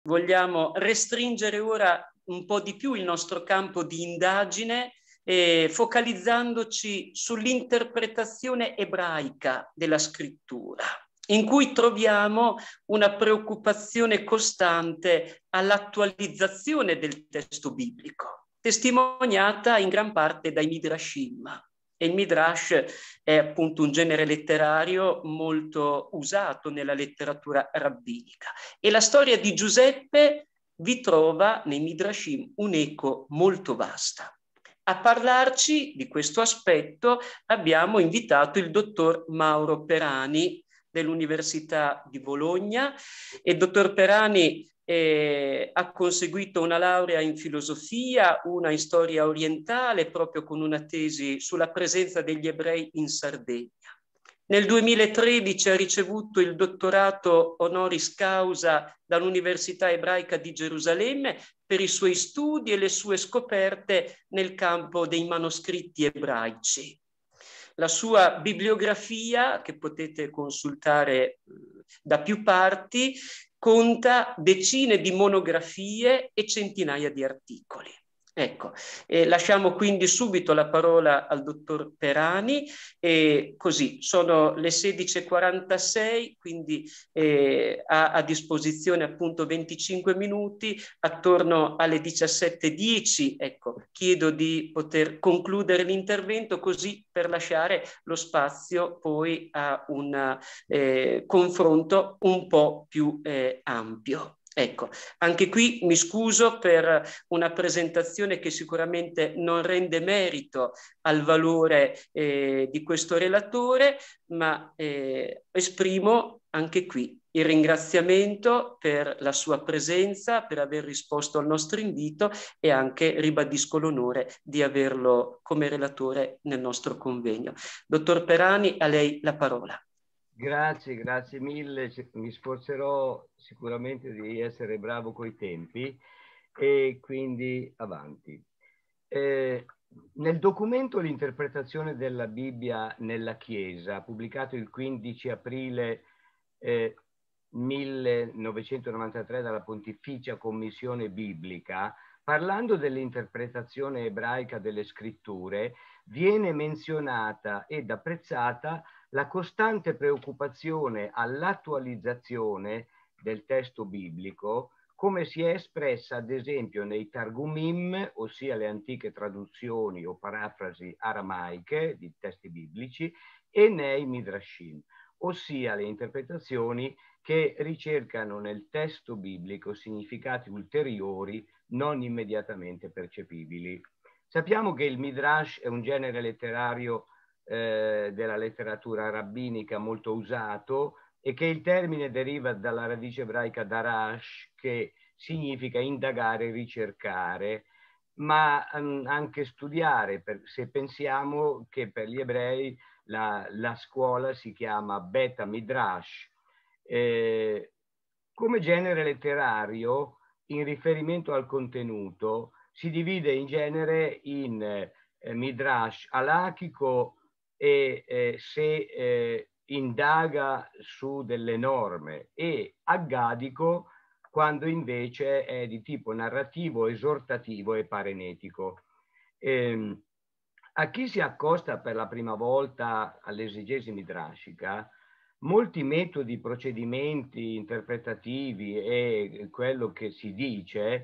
vogliamo restringere ora un po' di più il nostro campo di indagine, focalizzandoci sull'interpretazione ebraica della scrittura, in cui troviamo una preoccupazione costante all'attualizzazione del testo biblico, testimoniata in gran parte dai Midrashim. E il Midrash è appunto un genere letterario molto usato nella letteratura rabbinica. E la storia di Giuseppe vi trova nei Midrashim un'eco molto vasta. A parlarci di questo aspetto abbiamo invitato il dottor Mauro Perani dell'Università di Bologna. E il dottor Perani ha conseguito una laurea in filosofia, una in storia orientale, proprio con una tesi sulla presenza degli ebrei in Sardegna. Nel 2013 ha ricevuto il dottorato honoris causa dall'Università Ebraica di Gerusalemme per i suoi studi e le sue scoperte nel campo dei manoscritti ebraici. La sua bibliografia, che potete consultare da più parti, conta decine di monografie e centinaia di articoli. Ecco, lasciamo quindi subito la parola al dottor Perani, e così sono le 16:46, quindi ha a disposizione appunto 25 minuti. Attorno alle 17:10, ecco, chiedo di poter concludere l'intervento, così per lasciare lo spazio poi a un confronto un po' più ampio. Ecco, anche qui mi scuso per una presentazione che sicuramente non rende merito al valore di questo relatore, ma esprimo anche qui il ringraziamento per la sua presenza, per aver risposto al nostro invito, e anche ribadisco l'onore di averlo come relatore nel nostro convegno. Dottor Perani, a lei la parola. Grazie mille, mi sforzerò sicuramente di essere bravo coi tempi e quindi avanti. Nel documento L'interpretazione della Bibbia nella Chiesa, pubblicato il 15 aprile 1993 dalla Pontificia Commissione Biblica, parlando dell'interpretazione ebraica delle scritture, viene menzionata ed apprezzata la costante preoccupazione all'attualizzazione del testo biblico, come si è espressa ad esempio nei Targumim, ossia le antiche traduzioni o parafrasi aramaiche di testi biblici, e nei Midrashim, ossia le interpretazioni che ricercano nel testo biblico significati ulteriori non immediatamente percepibili. Sappiamo che il Midrash è un genere letterario della letteratura rabbinica molto usato, e che il termine deriva dalla radice ebraica darash, che significa indagare, ricercare, ma anche studiare, se pensiamo che per gli ebrei la scuola si chiama Beta Midrash. Come genere letterario, in riferimento al contenuto, si divide in genere in Midrash alachico, e se indaga su delle norme, e aggadico quando invece è di tipo narrativo, esortativo e parenetico. A chi si accosta per la prima volta all'esegesi midrashica, molti metodi, procedimenti interpretativi e quello che si dice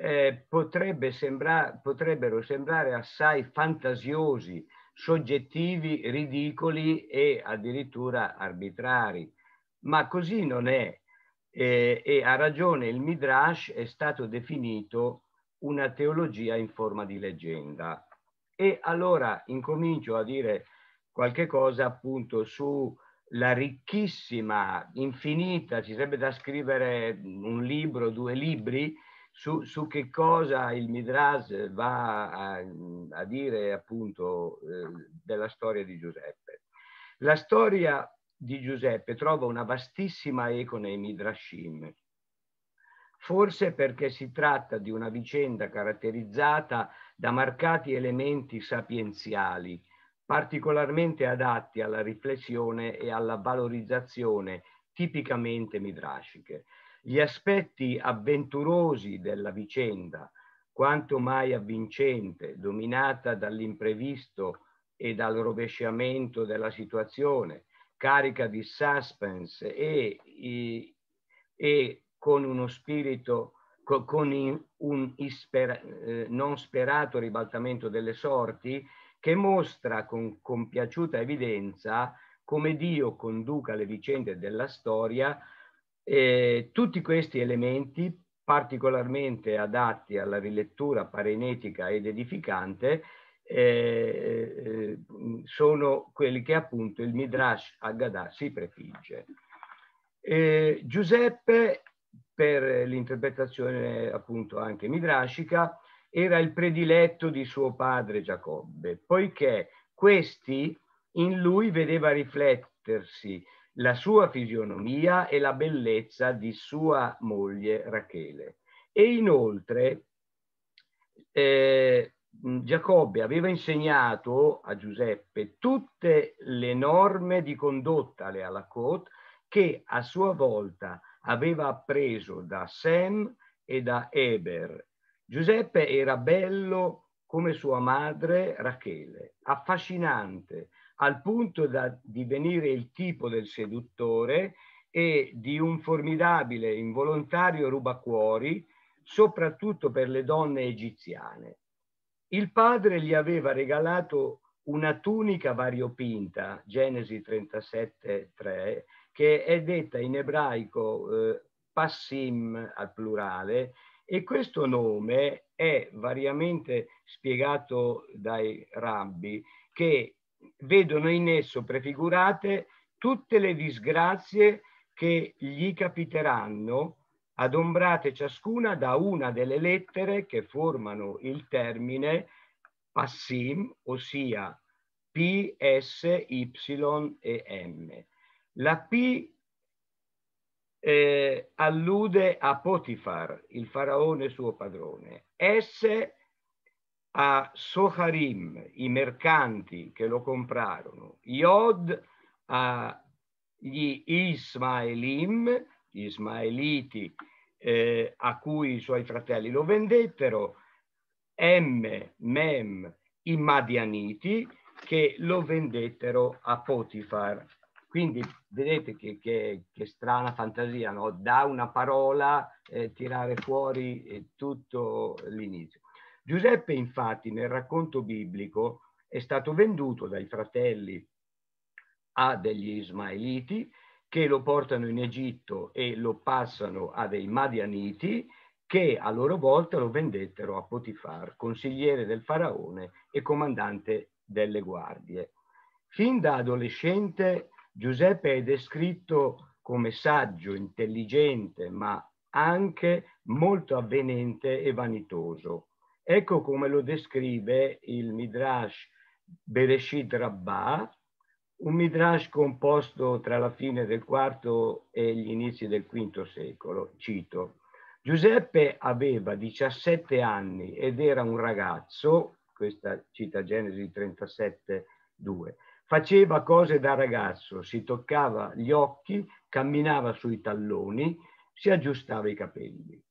potrebbero sembrare assai fantasiosi, soggettivi, ridicoli e addirittura arbitrari, ma così non è. E ha ragione il Midrash, è stato definito una teologia in forma di leggenda. E allora incomincio a dire qualche cosa appunto sulla ricchissima, infinita, ci sarebbe da scrivere un libro, 2 libri, su che cosa il Midrash va a dire appunto della storia di Giuseppe. La storia di Giuseppe trova una vastissima eco nei Midrashim, forse perché si tratta di una vicenda caratterizzata da marcati elementi sapienziali, particolarmente adatti alla riflessione e alla valorizzazione tipicamente midrashiche. Gli aspetti avventurosi della vicenda, quanto mai avvincente, dominata dall'imprevisto e dal rovesciamento della situazione, carica di suspense e con uno spirito, con un non sperato ribaltamento delle sorti, che mostra con compiaciuta evidenza come Dio conduca le vicende della storia. Tutti questi elementi, particolarmente adatti alla rilettura parenetica ed edificante, sono quelli che appunto il Midrash Haggadah si prefigge. Giuseppe, per l'interpretazione appunto anche midrashica, era il prediletto di suo padre Giacobbe, poiché questi in lui vedeva riflettersi la sua fisionomia e la bellezza di sua moglie Rachele. E inoltre Giacobbe aveva insegnato a Giuseppe tutte le norme di condotta, le halakot, che a sua volta aveva appreso da Sem e da Eber. Giuseppe era bello come sua madre Rachele, affascinante, al punto da divenire il tipo del seduttore e di un formidabile involontario rubacuori, soprattutto per le donne egiziane. Il padre gli aveva regalato una tunica variopinta, Genesi 37:3, che è detta in ebraico passim al plurale, e questo nome è variamente spiegato dai rabbi, che vedono in esso prefigurate tutte le disgrazie che gli capiteranno, adombrate ciascuna da una delle lettere che formano il termine passim, ossia P, S, Y e M. La P allude a Potifar, il faraone suo padrone. S a Soharim, i mercanti che lo comprarono. Yod agli Ismaelim, gli Ismaeliti, a cui i suoi fratelli lo vendettero. Mem, i Madianiti, che lo vendettero a Potifar. Quindi vedete che strana fantasia, no? Da una parola tirare fuori tutto l'inizio. Giuseppe, infatti, nel racconto biblico è stato venduto dai fratelli a degli Ismaeliti, che lo portano in Egitto e lo passano a dei Madianiti, che a loro volta lo vendettero a Potifar, consigliere del faraone e comandante delle guardie. Fin da adolescente Giuseppe è descritto come saggio, intelligente, ma anche molto avvenente e vanitoso. Ecco come lo descrive il Midrash Bereshit Rabbah, un Midrash composto tra la fine del IV e gli inizi del V secolo. Cito: Giuseppe aveva 17 anni ed era un ragazzo, questa cita Genesi 37:2, faceva cose da ragazzo, si toccava gli occhi, camminava sui talloni, si aggiustava i capelli.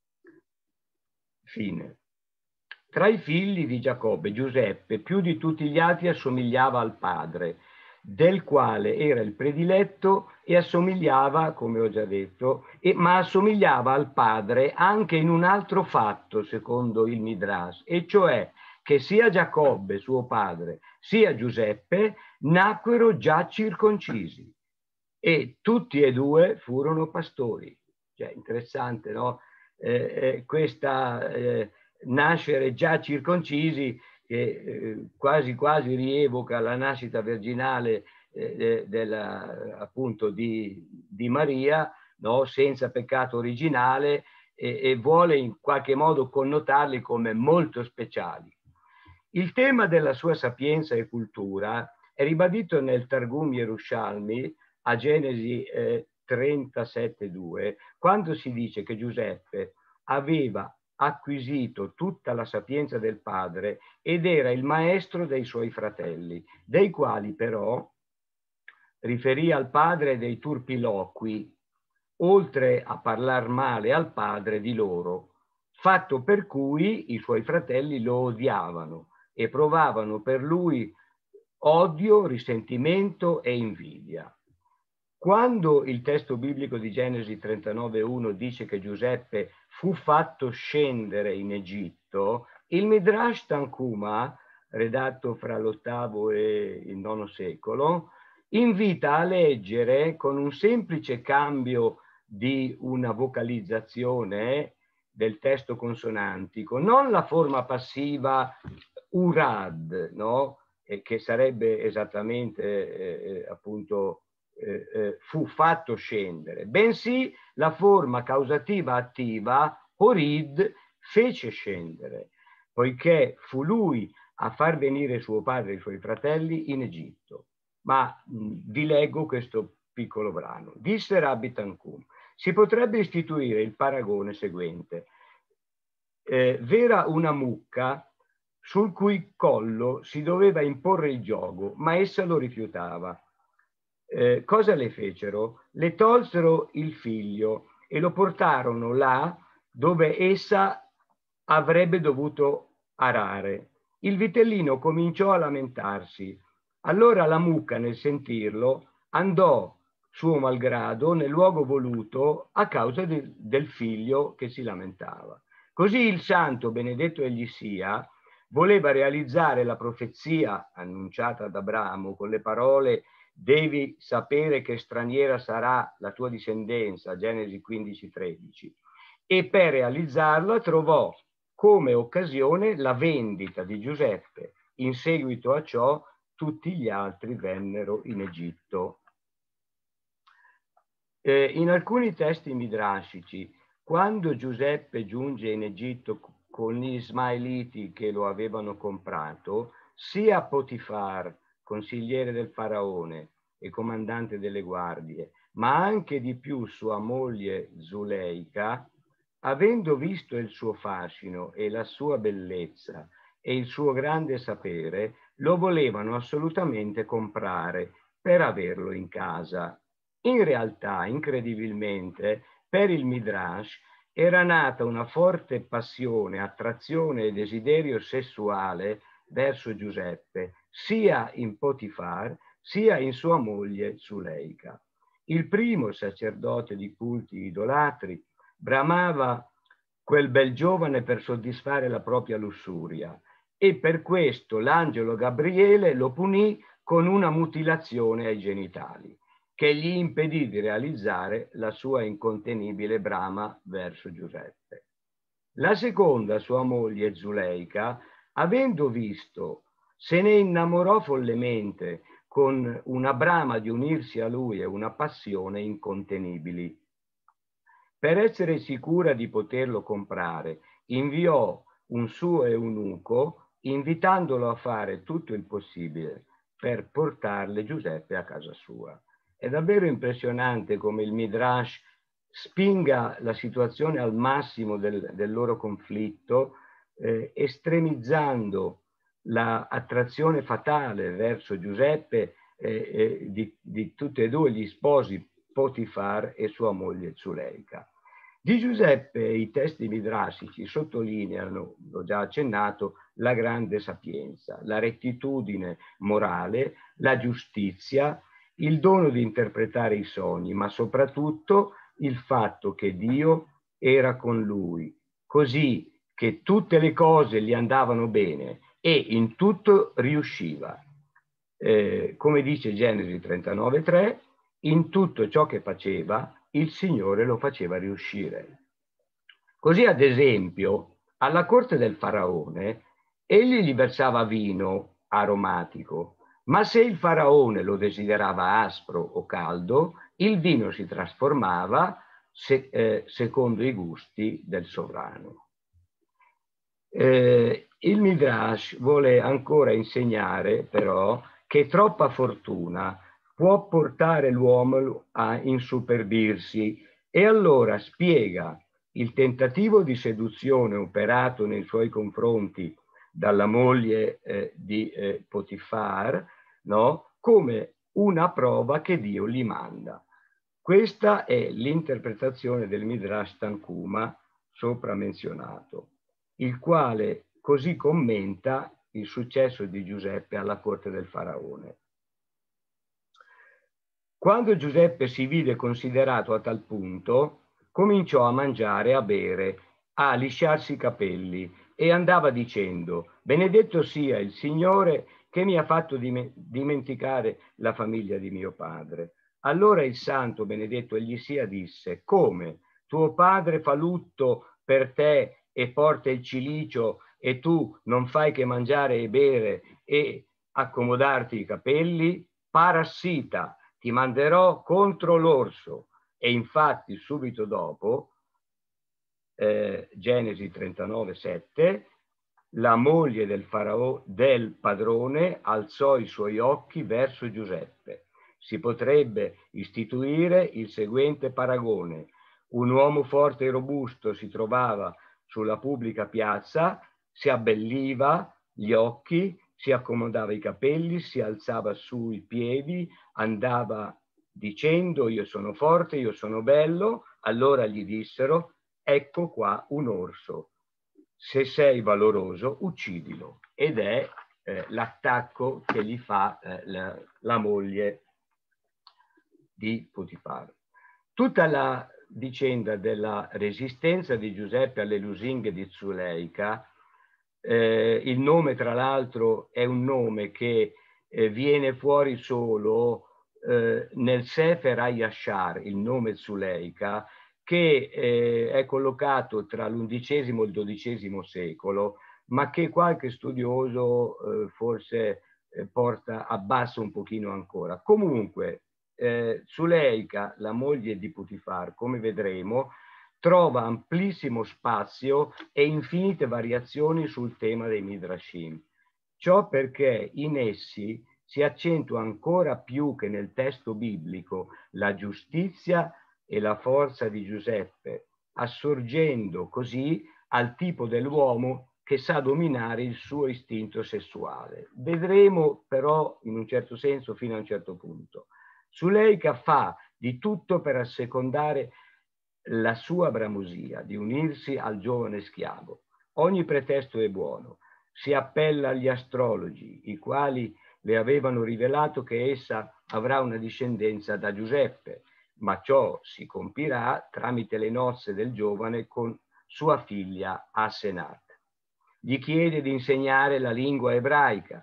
Fine. Tra i figli di Giacobbe, Giuseppe più di tutti gli altri assomigliava al padre, del quale era il prediletto, e assomigliava, come ho già detto, ma assomigliava al padre anche in un altro fatto, secondo il Midrash, e cioè che sia Giacobbe, suo padre, sia Giuseppe nacquero già circoncisi e tutti e due furono pastori. Cioè, interessante, no? Questa nascere già circoncisi, che quasi quasi rievoca la nascita virginale appunto di Maria, no? Senza peccato originale, e vuole in qualche modo connotarli come molto speciali. Il tema della sua sapienza e cultura è ribadito nel Targum Yerushalmi a Genesi 37:2, quando si dice che Giuseppe aveva acquisito tutta la sapienza del padre ed era il maestro dei suoi fratelli, dei quali però riferì al padre dei turpiloqui, oltre a parlar male al padre di loro, fatto per cui i suoi fratelli lo odiavano e provavano per lui odio, risentimento e invidia. Quando il testo biblico di Genesi 39:1 dice che Giuseppe fu fatto scendere in Egitto, il Midrash Tanhuma, redatto fra l'VIII e il IX secolo, invita a leggere con un semplice cambio di una vocalizzazione del testo consonantico, non la forma passiva urad, no? Che sarebbe esattamente appunto fu fatto scendere, bensì la forma causativa attiva Horid fece scendere, poiché fu lui a far venire suo padre e i suoi fratelli in Egitto. Ma vi leggo questo piccolo brano. Disse Rabbi Tanhum: si potrebbe istituire il paragone seguente. V'era una mucca sul cui collo si doveva imporre il giogo, ma essa lo rifiutava. Cosa le fecero? Le tolsero il figlio e lo portarono là dove essa avrebbe dovuto arare. Il vitellino cominciò a lamentarsi. Allora la mucca, nel sentirlo, andò suo malgrado nel luogo voluto a causa del figlio che si lamentava. Così il santo, benedetto egli sia, voleva realizzare la profezia annunciata ad Abramo con le parole: devi sapere che straniera sarà la tua discendenza, Genesi 15:13, e per realizzarla trovò come occasione la vendita di Giuseppe. In seguito a ciò tutti gli altri vennero in Egitto. In alcuni testi midrashici, quando Giuseppe giunge in Egitto con gli ismaeliti che lo avevano comprato, sia Potifar, consigliere del faraone e comandante delle guardie, ma anche di più sua moglie Zuleika, avendo visto il suo fascino e la sua bellezza e il suo grande sapere, lo volevano assolutamente comprare per averlo in casa. In realtà, incredibilmente, per il Midrash era nata una forte passione, attrazione e desiderio sessuale verso Giuseppe, sia in Potifar, sia in sua moglie Zuleika. Il primo sacerdote di culti idolatri bramava quel bel giovane per soddisfare la propria lussuria e per questo l'angelo Gabriele lo punì con una mutilazione ai genitali, che gli impedì di realizzare la sua incontenibile brama verso Giuseppe. La seconda, sua moglie Zuleika, avendo visto, se ne innamorò follemente con una brama di unirsi a lui e una passione incontenibili. Per essere sicura di poterlo comprare, inviò un suo eunuco invitandolo a fare tutto il possibile per portarle Giuseppe a casa sua. È davvero impressionante come il Midrash spinga la situazione al massimo del loro conflitto, estremizzando l'attrazione fatale verso Giuseppe di tutti e due gli sposi, Potifar e sua moglie Zuleika. Di Giuseppe i testi midrashici sottolineano, l'ho già accennato, la grande sapienza, la rettitudine morale, la giustizia, il dono di interpretare i sogni, ma soprattutto il fatto che Dio era con lui, così che tutte le cose gli andavano bene e in tutto riusciva. Come dice Genesi 39:3, in tutto ciò che faceva, il Signore lo faceva riuscire. Così, ad esempio, alla corte del faraone, egli gli versava vino aromatico, ma se il faraone lo desiderava aspro o caldo, il vino si trasformava secondo i gusti del sovrano. Il Midrash vuole ancora insegnare, però, che troppa fortuna può portare l'uomo a insuperbirsi, e allora spiega il tentativo di seduzione operato nei suoi confronti dalla moglie di Potifar, no? Come una prova che Dio gli manda. Questa è l'interpretazione del Midrash Tanhuma sopra menzionato, il quale così commenta il successo di Giuseppe alla corte del faraone. Quando Giuseppe si vide considerato a tal punto, cominciò a mangiare e a bere, a lisciarsi i capelli e andava dicendo: benedetto sia il Signore che mi ha fatto dimenticare la famiglia di mio padre. Allora il santo, benedetto egli sia, disse: come? Tuo padre fa lutto per te e porta il cilicio e tu non fai che mangiare e bere e accomodarti i capelli? Parassita, ti manderò contro l'orso. E infatti subito dopo, Genesi 39:7, la moglie del padrone alzò i suoi occhi verso Giuseppe. Si potrebbe istituire il seguente paragone: un uomo forte e robusto si trovava sulla pubblica piazza, si abbelliva gli occhi, si accomodava i capelli, si alzava sui piedi, andava dicendo: io sono forte, io sono bello. Allora gli dissero: ecco qua un orso, se sei valoroso uccidilo. Ed è l'attacco che gli fa la moglie di Potifar. Tutta la vicenda della resistenza di Giuseppe alle lusinghe di Zuleika, il nome tra l'altro è un nome che viene fuori solo nel Sefer HaYashar, il nome Zuleika, che è collocato tra l'undicesimo e il XII secolo, ma che qualche studioso forse abbassa un pochino ancora. Comunque, Zuleika, la moglie di Potifar, come vedremo, trova amplissimo spazio e infinite variazioni sul tema dei Midrashim. Ciò perché in essi si accentua ancora più che nel testo biblico la giustizia e la forza di Giuseppe, assorgendo così al tipo dell'uomo che sa dominare il suo istinto sessuale. Vedremo però in un certo senso fino a un certo punto. Zuleika fa di tutto per assecondare la sua bramosia di unirsi al giovane schiavo. Ogni pretesto è buono. Si appella agli astrologi, i quali le avevano rivelato che essa avrà una discendenza da Giuseppe, ma ciò si compirà tramite le nozze del giovane con sua figlia Asenat. Gli chiede di insegnare la lingua ebraica,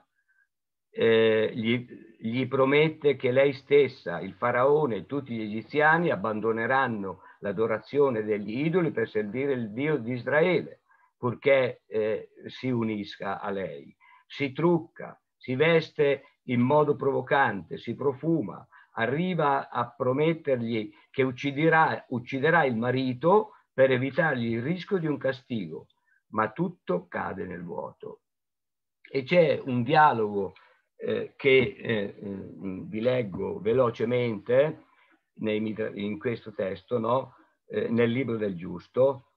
gli promette che lei stessa, il faraone e tutti gli egiziani abbandoneranno l'adorazione degli idoli per servire il Dio di Israele, purché si unisca a lei. Si trucca, si veste in modo provocante, si profuma, arriva a promettergli che ucciderà il marito per evitargli il rischio di un castigo, ma tutto cade nel vuoto. E c'è un dialogo che vi leggo velocemente in questo testo, no? Nel libro del giusto.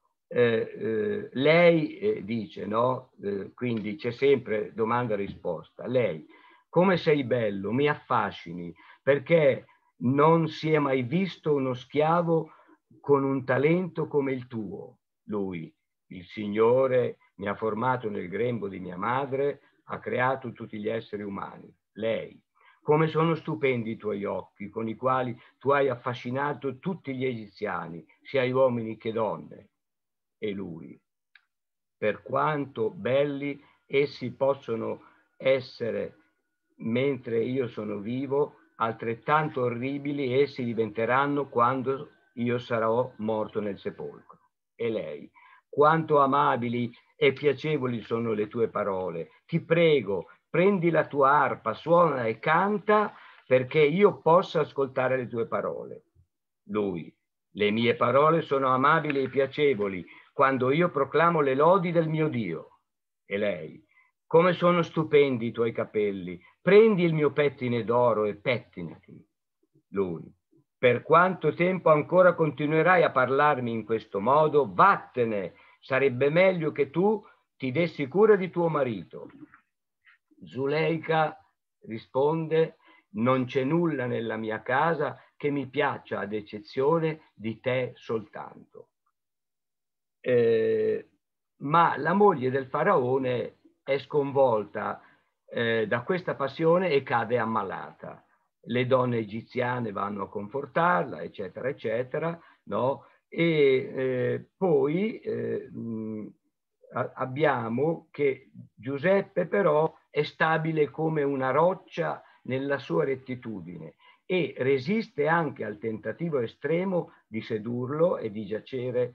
Lei dice, no? Quindi c'è sempre domanda-risposta. Lei: come sei bello, mi affascini, perché non si è mai visto uno schiavo con un talento come il tuo. Lui: il Signore mi ha formato nel grembo di mia madre, ha creato tutti gli esseri umani. Lei: come sono stupendi i tuoi occhi, con i quali tu hai affascinato tutti gli egiziani, sia uomini che donne. E lui: per quanto belli essi possono essere mentre io sono vivo, altrettanto orribili essi diventeranno quando io sarò morto nel sepolcro. E lei: quanto amabili e piacevoli sono le tue parole. Ti prego, prendi la tua arpa, suona e canta perché io possa ascoltare le tue parole. Lui: le mie parole sono amabili e piacevoli quando io proclamo le lodi del mio Dio. E lei: come sono stupendi i tuoi capelli, prendi il mio pettine d'oro e pettinati. Lui: per quanto tempo ancora continuerai a parlarmi in questo modo? Vattene, sarebbe meglio che tu ti dessi cura di tuo marito. Zuleika risponde: non c'è nulla nella mia casa che mi piaccia ad eccezione di te soltanto. Ma la moglie del faraone è sconvolta da questa passione e cade ammalata. Le donne egiziane vanno a confortarla, eccetera, eccetera, no? E poi abbiamo che Giuseppe però è stabile come una roccia nella sua rettitudine e resiste anche al tentativo estremo di sedurlo e di giacere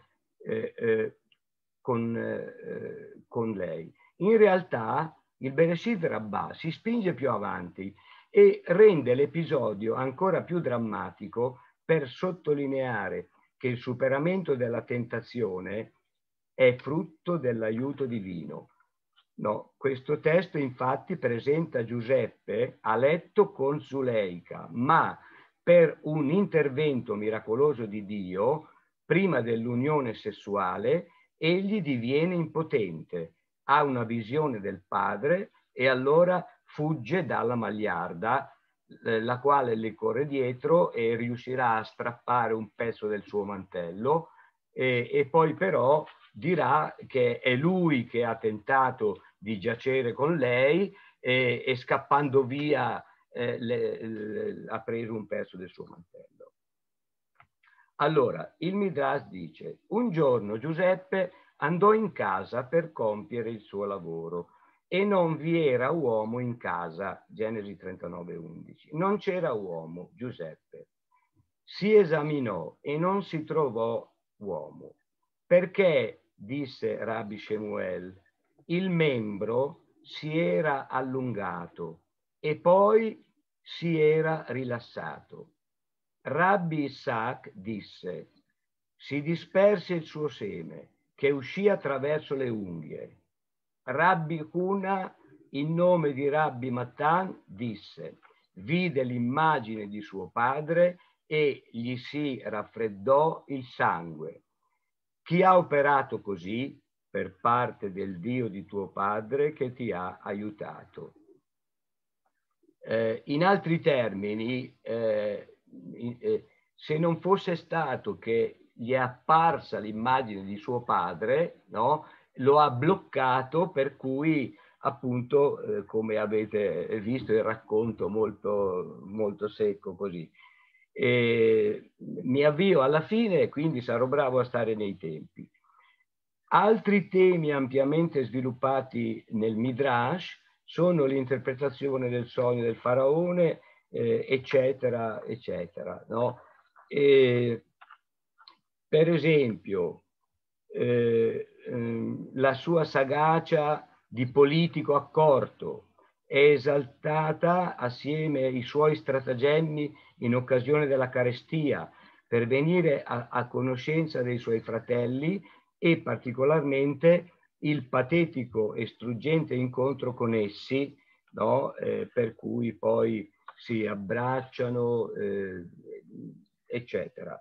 con lei. In realtà il Bereshit Rabbah si spinge più avanti e rende l'episodio ancora più drammatico per sottolineare che il superamento della tentazione è frutto dell'aiuto divino. No, questo testo infatti presenta Giuseppe a letto con Zuleika, ma per un intervento miracoloso di Dio, prima dell'unione sessuale, egli diviene impotente, ha una visione del padre e allora fugge dalla magliarda, la quale le corre dietro e riuscirà a strappare un pezzo del suo mantello e poi però dirà che è lui che ha tentato di giacere con lei e scappando via ha preso un pezzo del suo mantello. Allora, il Midrash dice: un giorno Giuseppe andò in casa per compiere il suo lavoro e non vi era uomo in casa. Genesi 39:11. Non c'era uomo, Giuseppe. Si esaminò e non si trovò uomo. Perché, disse Rabbi Shemuel, il membro si era allungato e poi si era rilassato. Rabbi Isaac disse: si disperse il suo seme, che uscì attraverso le unghie. Rabbi Huna, in nome di Rabbi Matan, disse: vide l'immagine di suo padre e gli si raffreddò il sangue. Chi ha operato così per parte del Dio di tuo padre che ti ha aiutato? In altri termini, se non fosse stato che gli è apparsa l'immagine di suo padre, no, lo ha bloccato, per cui appunto, come avete visto, il racconto molto, molto secco così. Mi avvio alla fine, quindi sarò bravo a stare nei tempi. Altri temi ampiamente sviluppati nel Midrash sono l'interpretazione del sogno del faraone, eccetera, eccetera. No? Per esempio, la sua sagacia di politico accorto è esaltata assieme ai suoi stratagemmi in occasione della carestia per venire a conoscenza dei suoi fratelli e particolarmente il patetico e struggente incontro con essi, no? Per cui poi si abbracciano, eccetera.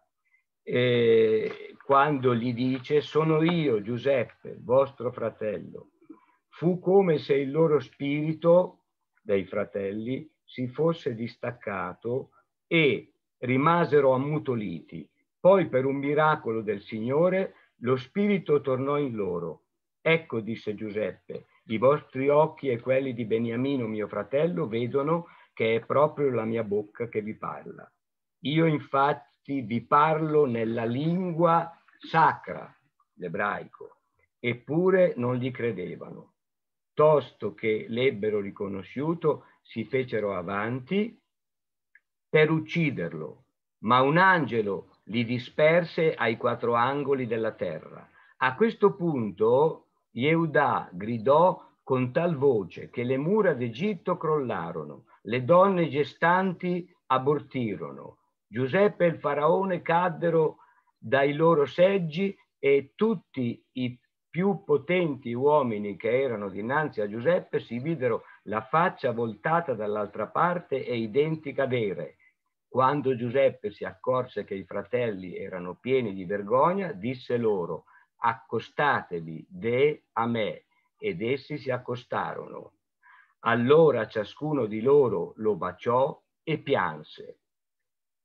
Quando gli dice: sono io, Giuseppe, vostro fratello. Fu come se il loro spirito, dei fratelli, si fosse distaccato e rimasero ammutoliti. Poi, per un miracolo del Signore, lo spirito tornò in loro. Ecco, disse Giuseppe, i vostri occhi e quelli di Beniamino, mio fratello, vedono che è proprio la mia bocca che vi parla. Io infatti vi parlo nella lingua sacra, l'ebraico, eppure non gli credevano. Tosto che l'ebbero riconosciuto, si fecero avanti per ucciderlo, ma un angelo li disperse ai quattro angoli della terra. A questo punto Yehuda gridò con tal voce che le mura d'Egitto crollarono, le donne gestanti abortirono, Giuseppe e il faraone caddero dai loro seggi e tutti i più potenti uomini che erano dinanzi a Giuseppe si videro la faccia voltata dall'altra parte e i denti cadere. Quando Giuseppe si accorse che i fratelli erano pieni di vergogna, disse loro: accostatevi a me. Ed essi si accostarono. Allora ciascuno di loro lo baciò e pianse.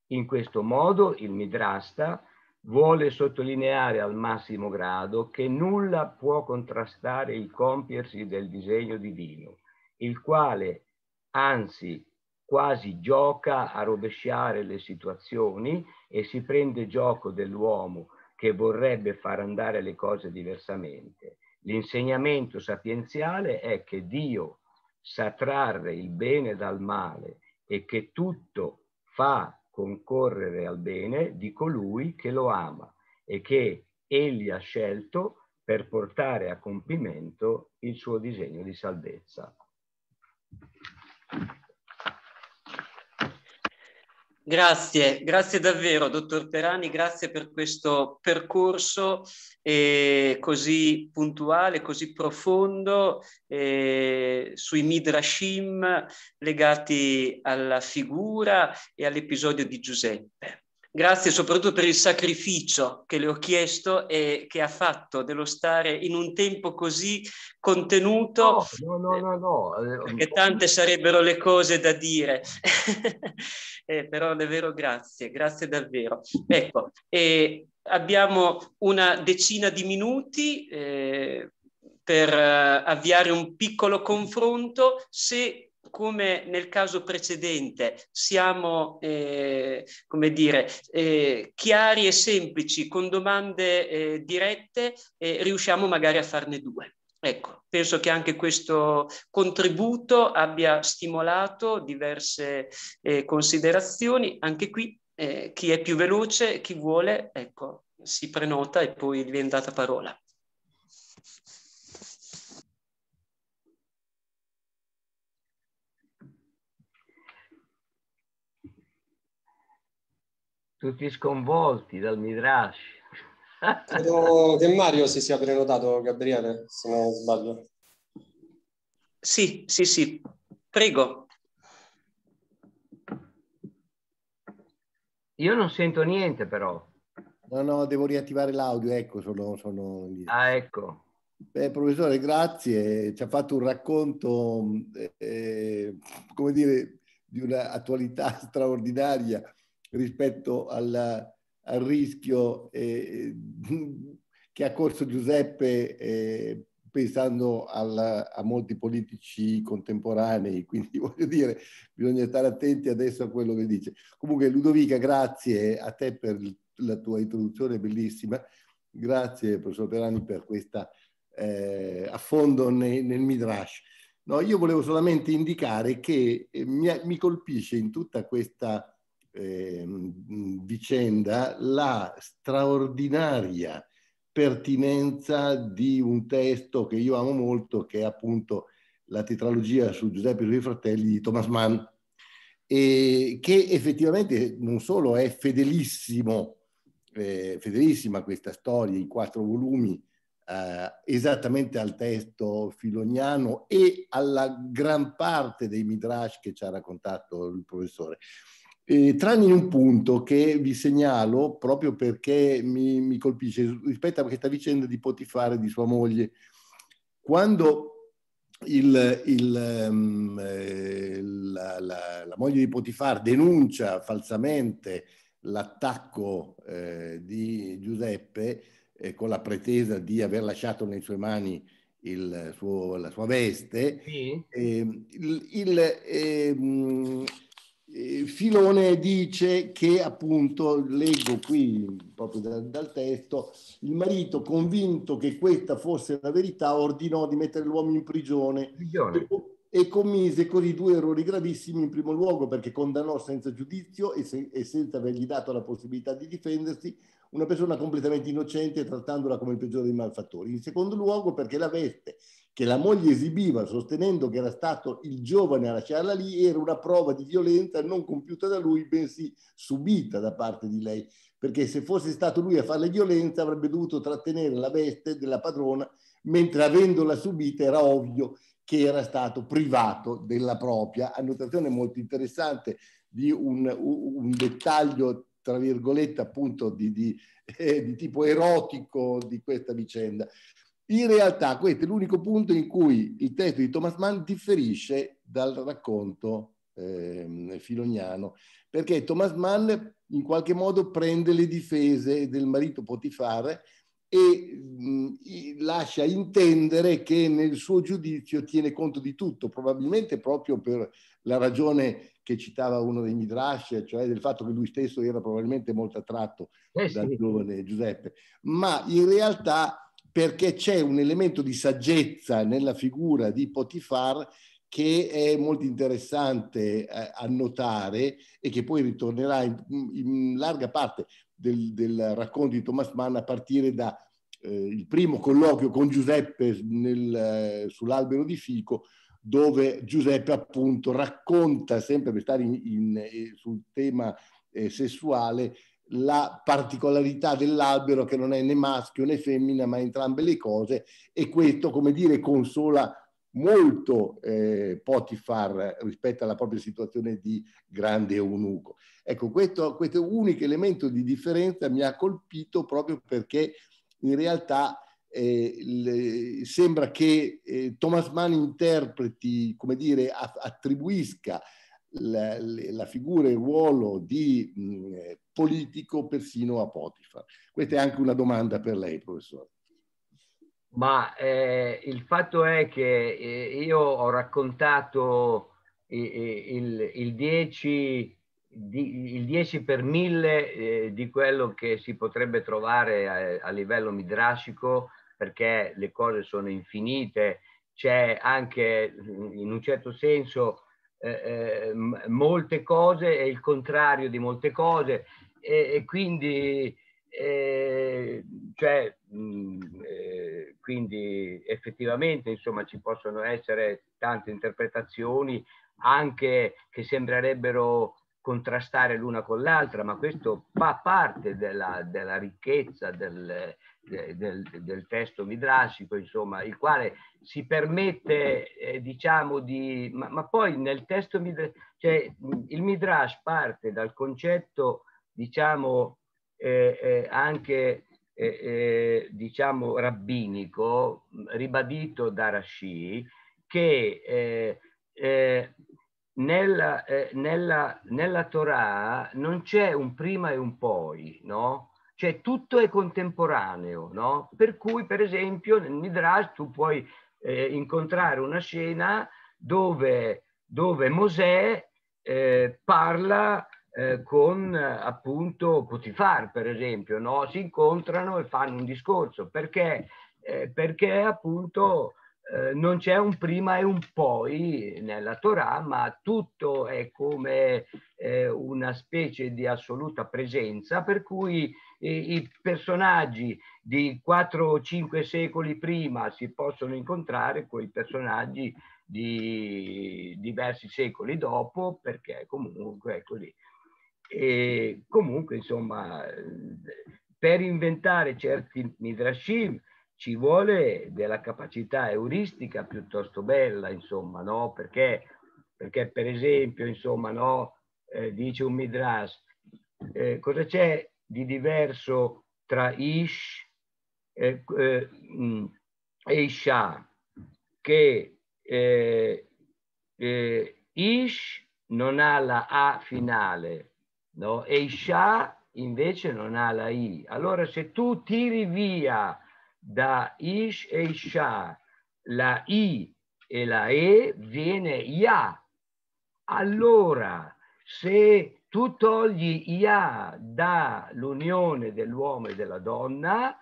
In questo modo il Midrasta vuole sottolineare al massimo grado che nulla può contrastare il compiersi del disegno divino, il quale anzi quasi gioca a rovesciare le situazioni e si prende gioco dell'uomo che vorrebbe far andare le cose diversamente. L'insegnamento sapienziale è che Dio sa trarre il bene dal male e che tutto fa concorrere al bene di colui che lo ama e che egli ha scelto per portare a compimento il suo disegno di salvezza. Grazie, grazie davvero, dottor Perani, grazie per questo percorso così puntuale, così profondo sui Midrashim legati alla figura e all'episodio di Giuseppe. Grazie soprattutto per il sacrificio che le ho chiesto e che ha fatto dello stare in un tempo così contenuto. No. Perché tante sarebbero le cose da dire, però davvero grazie davvero. Ecco, abbiamo una decina di minuti per avviare un piccolo confronto. Se come nel caso precedente siamo, come dire, chiari e semplici, con domande dirette, riusciamo magari a farne due. Ecco, penso che anche questo contributo abbia stimolato diverse considerazioni. Anche qui chi è più veloce, chi vuole, ecco, si prenota e poi gli viene data parola. Tutti sconvolti dal Midrash. Credo che Mario si sia prenotato, Gabriele, se non sbaglio. Sì, prego. Io non sento niente però. No, devo riattivare l'audio, ecco, sono lì. Ah, ecco. Beh, professore, grazie, ci ha fatto un racconto, come dire, di un'attualità straordinaria rispetto al rischio che ha corso Giuseppe pensando a molti politici contemporanei, quindi voglio dire, bisogna stare attenti adesso a quello che dice. Comunque Ludovica, grazie a te per la tua introduzione bellissima, grazie professor Perani per questa affondo nel Midrash. No, io volevo solamente indicare che mi colpisce in tutta questa vicenda la straordinaria pertinenza di un testo che io amo molto, che è appunto la tetralogia su Giuseppe e i suoi fratelli di Thomas Mann, e che effettivamente non solo è fedelissima questa storia, i 4 volumi, esattamente al testo filoniano e alla gran parte dei Midrash che ci ha raccontato il professore. Tranne in un punto che vi segnalo proprio perché mi colpisce rispetto a questa vicenda di Potifare e di sua moglie. Quando la moglie di Potifar denuncia falsamente l'attacco di Giuseppe con la pretesa di aver lasciato nelle sue mani la sua veste, Sì? Filone dice che, appunto, leggo qui proprio dal testo, il marito, convinto che questa fosse la verità, ordinò di mettere l'uomo in prigione e commise così 2 errori gravissimi. In primo luogo perché condannò senza giudizio e senza avergli dato la possibilità di difendersi una persona completamente innocente, trattandola come il peggiore dei malfattori. In secondo luogo perché la veste che la moglie esibiva sostenendo che era stato il giovane a lasciarla lì era una prova di violenza non compiuta da lui, bensì subita da parte di lei, perché se fosse stato lui a farle violenza avrebbe dovuto trattenere la veste della padrona, mentre avendola subita era ovvio che era stato privato della propria. Annotazione molto interessante di un dettaglio, tra virgolette, appunto di tipo erotico di questa vicenda. In realtà questo è l'unico punto in cui il testo di Thomas Mann differisce dal racconto filoniano, perché Thomas Mann in qualche modo prende le difese del marito Potifar e lascia intendere che nel suo giudizio tiene conto di tutto, probabilmente proprio per la ragione che citava uno dei Midrash, cioè del fatto che lui stesso era probabilmente molto attratto dal giovane Giuseppe, ma in realtà perché c'è un elemento di saggezza nella figura di Potifar che è molto interessante a notare e che poi ritornerà in larga parte del racconto di Thomas Mann a partire da il primo colloquio con Giuseppe sull'albero di fico, dove Giuseppe appunto racconta, sempre per stare sul tema sessuale, la particolarità dell'albero che non è né maschio né femmina ma entrambe le cose, e questo, come dire, consola molto Potifar rispetto alla propria situazione di grande eunuco. Ecco, questo unico elemento di differenza mi ha colpito proprio perché in realtà sembra che Thomas Mann interpreti, come dire, attribuisca la figura e il ruolo di politico persino a Potifar. Questa è anche una domanda per lei, professore. Ma il fatto è che io ho raccontato il 10 per 1000 di quello che si potrebbe trovare a livello midrashico, perché le cose sono infinite, c'è anche in un certo senso molte cose e il contrario di molte cose, e quindi quindi effettivamente insomma ci possono essere tante interpretazioni anche che sembrerebbero contrastare l'una con l'altra, ma questo fa parte della ricchezza del testo midrashico, insomma, il quale si permette diciamo di ma poi nel testo cioè il midrash parte dal concetto, diciamo, anche diciamo rabbinico, ribadito da Rashi, che nella Torah non c'è un prima e un poi, no? Cioè tutto è contemporaneo, no? Per cui, per esempio, nel Midrash tu puoi incontrare una scena dove Mosè parla con appunto Potifar, per esempio, no? Si incontrano e fanno un discorso perché appunto non c'è un prima e un poi nella Torah, ma tutto è come una specie di assoluta presenza, per cui i personaggi di 4 o 5 secoli prima si possono incontrare con i personaggi di diversi secoli dopo, perché comunque è così. E comunque insomma per inventare certi midrashim ci vuole della capacità euristica piuttosto bella, insomma, no? Perché per esempio, insomma, no? Dice un midrash, cosa c'è di diverso tra Ish e Isha? Che Ish non ha la A finale, no? E Isha invece non ha la I. Allora se tu tiri via da Ish e Isha la I e la E, viene Ya. Allora se tu togli Ya dall'unione dell'uomo e della donna,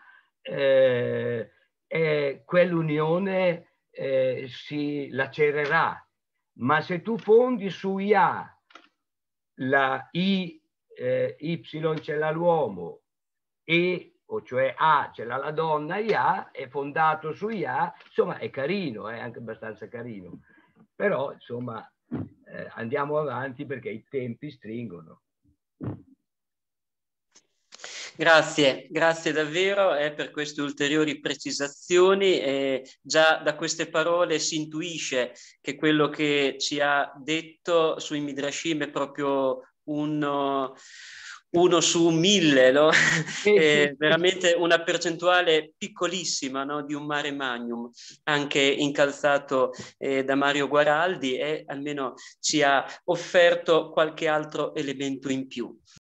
quell'unione si lacererà. Ma se tu fondi su Ya la I, Y ce l'ha l'uomo, E, o cioè A ce l'ha la donna, Ya è fondato su Ya, insomma è carino, è anche abbastanza carino. Però insomma andiamo avanti perché i tempi stringono. Grazie, grazie davvero per queste ulteriori precisazioni. Già da queste parole si intuisce che quello che ci ha detto sui Midrashim è proprio 1 su 1000, no? Veramente una percentuale piccolissima, no? Di un mare magnum, anche incalzato da Mario Guaraldi, e almeno ci ha offerto qualche altro elemento in più.